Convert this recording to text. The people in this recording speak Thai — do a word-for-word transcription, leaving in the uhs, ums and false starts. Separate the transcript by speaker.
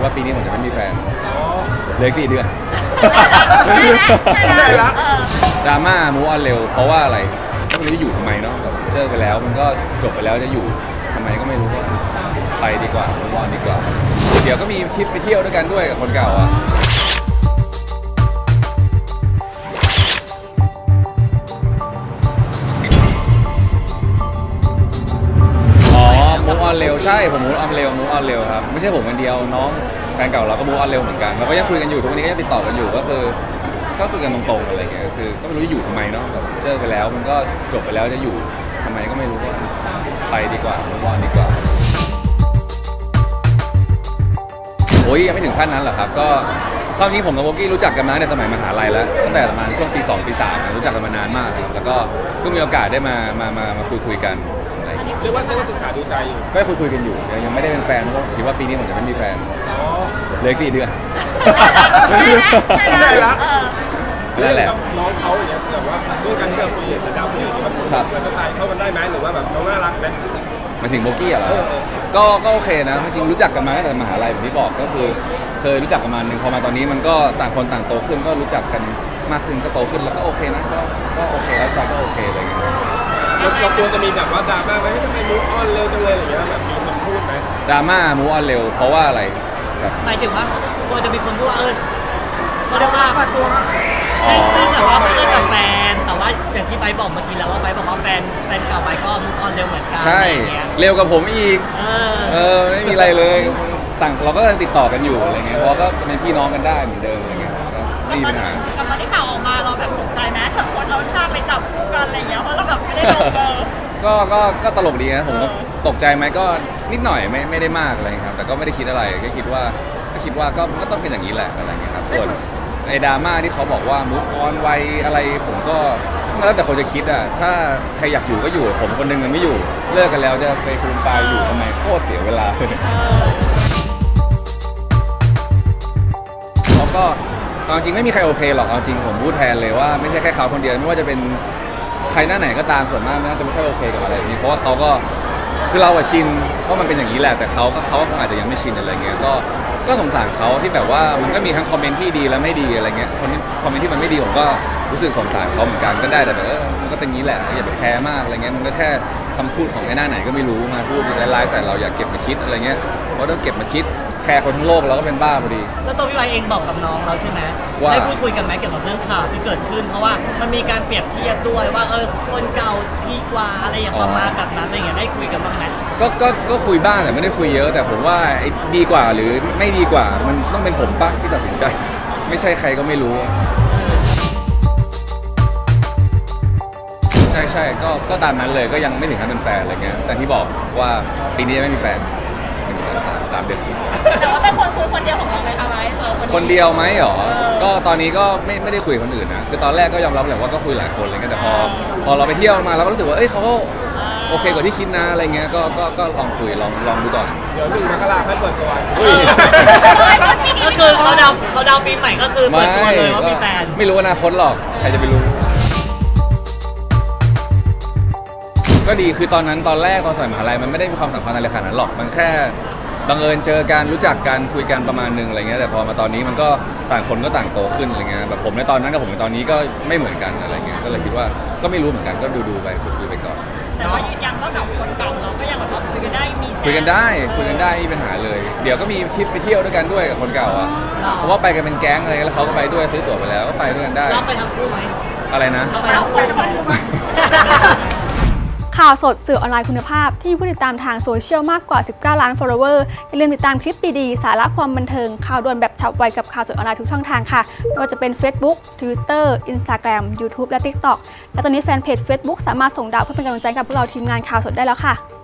Speaker 1: ว่าปีนี้ผมจะไม่มีแฟนเหลือสี่เดือนดราม่ามูออนเร็วเพราะว่าอะไรก็ไม่รู้จะอยู่ทำไมเนาะแบบเลิกไปแล้วมันก็จบไปแล้วจะอยู่ทำไมก็ไม่รู้ก็ไปดีกว่ามูออนดีกว่าเดี๋ยวก็มีทริปไปเที่ยวด้วยกันด้วยกับคนเก่าอ่ะมูฟออนเร็วใช่ผมมูฟออนเร็วมูฟออนเร็วครับไม่ใช่ผมคนเดียวน้องแฟนเก่าเราก็มูฟออนเร็วเหมือนกันเราก็ยังคุยกันอยู่ทุกวันนี้ก็ยังติดต่อกันอยู่ก็คือก็คุยกันตรงๆอะไรเงี้ยคือก็ไม่รู้จะอยู่ทำไมเนาะแบบเลิกไปแล้วมันก็จบไปแล้วจะอยู่ทำไมก็ไม่รู้ก็ไปดีกว่ามูฟออนดีกว่าโอ้ยยังไม่ถึงขั้นนั้นหรอกครับก็ความจริงผมกับโบกี้รู้จักกันมาในสมัยมหาลัยแล้วตั้งแต่ประมาณช่วงปีสองปีสามรู้จักกันมานานมากแล้วก็เพิ่งมีโอกาสได้มามามามาคุยคุยกัน
Speaker 2: เรียกว่าเรียกว่าศึกษาดูใจอยู่
Speaker 1: ก็คุยคุยกันอยู่ยังไม่ได้เป็นแฟนเพราะคิดว่าปีนี้ผมจะไม่มีแฟนเหลือสี่เดือน
Speaker 2: ได้ละ
Speaker 1: นั่นแหละ
Speaker 2: น้องเขาอย่างเงี้ยแบบว่าด้วยกันที่เราคุยแต่ดาวคุยมันมันสไตล์เข้ากันได้ไหมหรือว่าแบบน้องน่ารักไหม
Speaker 1: มาถึงโบกี้เหรอก็ก็โอเคนะจริงรู้จักกันมาตั้งแต่มหาลัยแบบที่บอกก็คือเคยรู้จักประมาณนึงพอมาตอนนี้มันก็ต่างคนต่างโตขึ้นก็รู้จักกันมากขึ้นก็โตขึ้นแล้วก็โอเคนะก็ก็โอเคแล้วใจก็โอเคอะไรเงี้ย
Speaker 2: เราตัวจะมีแบบว่าดราม่าไหมให้ทำไมมูฟออนเร็วจังเลยอะไรเงี้ยแบบมีคนพูดไหม
Speaker 1: ดราม่ามูฟออนเร็วเพราะว่าอะไร
Speaker 3: หมายถึงว่าควรจะมีคนพูดว่าเออเขาเรียกว่าตัวซึ่งแบบว่าไม่ได้กับแฟนแต่ว่าอย่างที่ไบบอกเมื่อกี้แล้วว่าไบบอกว่าแฟนแฟนเก่าไบก็มูฟออนเร็วเหมือนกัน
Speaker 1: ใช่เร็วกับผมอีกเออไม่มีอะไรเลยต่างเราก็ยังติดต่อกันอยู่อะไรเงี้ยเพราะก็เป็นพี่น้องกันได้เหมือนเดิมอะไรเงี้ยไม่มีปัญหา
Speaker 4: กับตอนที่ข่าวออกมาเราแบบตกใจไหมแบบคนเราท่าไปจับคู่กันอะไรเงี้ยเพราะเราแบบไม่ได้ลงเบอร์
Speaker 1: ก็ก็ก็ตลกดีนะผมก็ตกใจไหมก็นิดหน่อยไม่ไม่ได้มากอะไรครับแต่ก็ไม่ได้คิดอะไรก็คิดว่าก็คิดว่าก็ก็ต้องเป็นอย่างนี้แหละอะไรเงี้ยครับส่วนไอ้ดราม่าที่เขาบอกว่ามูฟออนไวอะไรผมก็แล้วแต่คนจะคิดอ่ะถ้าใครอยากอยู่ก็อยู่ผมคนนึงมันไม่อยู่เลิกกันแล้วจะไปฟูมไฟอยู่ทำไมโคตรเสียเวลาเขาก็เอาจริงไม่มีใครโอเคหรอกเอาจริงผมพูดแทนเลยว่าไม่ใช่แค่เขาคนเดียวไม่ว่าจะเป็นใครหน้าไหนก็ตามส่วนมากน่าจะไม่ค่อยโอเคกับอะไรแบบนี้เพราะว่าเขาก็คือเราอะชินเพราะมันเป็นอย่างนี้แหละแต่เขาก็เขาคงอาจจะยังไม่ชินอะไรเงี้ยก็ก็สงสารเขาที่แบบว่ามันก็มีทั้งคอมเมนต์ที่ดีและไม่ดีอะไรเงี้ยคนที่คอมเมนต์ที่มันไม่ดีผมก็รู้สึกสงสารเขาเหมือนกันก็ได้แต่แบบมันก็เป็นงี้แหละอย่าไปแคร์มากอะไรเงี้ยมันก็แค่คำพูดของไอ้หน้าไหนก็ไม่รู้มาพูดไลฟ์ใส่เราอย่าเก็บมาคิดอะไรเงี้ยเพราะต้องเก็บมาคิดแคร์คนทั้งโลกเราก็เป็นบ้าพอดี
Speaker 3: แล้วตัวพี่ไวเองบอกกับน้องเราใช่ไหมได้พูดคุยกันไหมเกี่ยวกับเรื่องข่าวที่เกิดขึ้นเพราะว่ามันมีการเปรียบเทียบด้วยว่าเออคนเก่าดีกว่าอะไรอย่างประมาณแบบนั้นอะไรอย่างเงี้ยได้คุยกันบ้างไหม
Speaker 1: ก็ก็ก็คุยบ้างแต่ไม่ได้คุยเยอะแต่ผมว่าดีกว่าหรือไม่ดีกว่ามันต้องเป็นผมป่ะที่ตัดสินใจไม่ใช่ใครก็ไม่รู้ใช่ใช่ก็ก็ตามนั้นเลยก็ยังไม่ถึงขั้นเป็นแฟนอะไรเงี้ยแต่ที่บอกว่าปีนี้ไม่มีแฟนสามเดือน
Speaker 4: แต่ว่าเป็นคนคุยคนเดียวของเราไหมคะไว้
Speaker 1: คนเดียวไหมหรอก็ตอนนี้ก็ไม่ไม่ได้คุยคนอื่นนะคือตอนแรกก็ยอมรับแหละว่าก็คุยหลายคนอะไรเงี้ยแต่พอพอเราไปเที่ยวมาเราก็รู้สึกว่าเอ้ยเขาก็โอเคกว่าที่คิดนะอะไรเงี้ยก็ก็ก็ลองคุยลองลองดูก่อน
Speaker 2: เดี๋ยวหนึ่งมกราคมเปิดตัว
Speaker 3: ก็คือเขาดาวเขาดาวปีใหม่ก็คือเปิดตัวเลยว่ามีแฟน
Speaker 1: ไม่รู้อนาคตหรอกใครจะไปรู้ก็ดีคือตอนนั้นตอนแรกตอนสมัยมหาลัยมันไม่ได้มีความสัมพันธ์อะไรขนาดนั้นหรอกมันแค่บังเอิญเจอกันรู้จักกันคุยกันประมาณนึงอะไรเงี้ยแต่พอมาตอนนี้มันก็ต่างคนก็ต่างโตขึ้นอะไรเงี้ยแบบผมในตอนนั้นกับผมในตอนนี้ก็ไม่เหมือนกันอะไรเงี้ยก็เลยคิดว่าก็ไม่รู้เหมือนกันก็ดูดูไปคุยไปก่อน
Speaker 4: แต่ว่ายืนยันว่ากับคนเก่าเราก็ยังแบบว่าคุยกันได้มี
Speaker 1: คุยกันได้คุยกันได้ไม่มีปัญหาเลยเดี๋ยวก็มีทริปไปเที่ยวด้วยกันด้วยกับคนเก่าอ่ะเพราะว่าไปกันเป็นแก๊งอะไรแล้วเขาก็ไปด้วยซื้อตั๋วไปแล้วก็ไปด้วยกันได้
Speaker 3: เราไปทั้งคู่ไหม
Speaker 1: อะไรนะ
Speaker 3: เราไปทั้งคู่ไหม
Speaker 5: ข่าวสดสื่อออนไลน์คุณภาพที่มีผู้ติดตามทางโซเชียลมากกว่าสิบเก้าล้าน follower อย่าลืมติดตามคลิปดีๆสาระความบันเทิงข่าวด่วนแบบฉับไวกับข่าวสดออนไลน์ทุกช่องทางค่ะไม่ว่าจะเป็น Facebook Twitter Instagram YouTube และ TikTok และตอนนี้แฟนเพจ Facebook สามารถส่งดาวเพื่อเป็นกำลังใจกับพวกเราทีมงานข่าวสดได้แล้วค่ะ